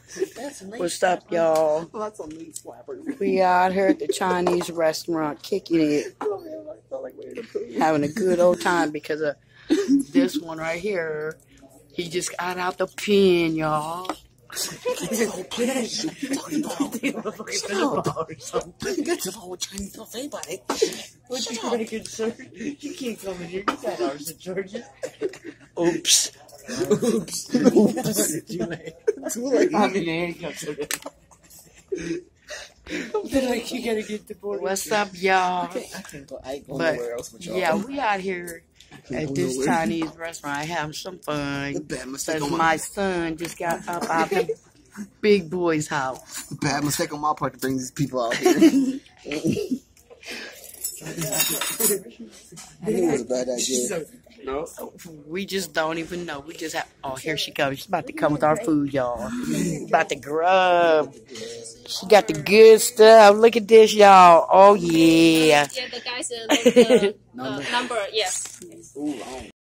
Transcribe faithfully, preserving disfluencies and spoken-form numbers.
What's up, y'all? We out here at the Chinese restaurant kicking it, having a good old time because of this one right here. He just got out the pen, y'all. What you making, sir? You can't come in here. You got ours and charges. Oops. Oops. Too late. Too late. I'm in the handcuffs. Like you gotta get the board. What's up, y'all? I can't go. I ain't going nowhere else with y'all. Yeah, we out here at this nowhere. Chinese restaurant having some fun. Because my son just got up out the big boy's house. Bad mistake on my part to bring these people out here. I knew it was a bad idea. No, we just don't even know. We just have. Oh, here she comes. She's about to come with our food, y'all. About to grub. She got the good stuff. Look at this, y'all. Oh yeah. Yeah, the guy's uh, like, uh, uh, number. Yes.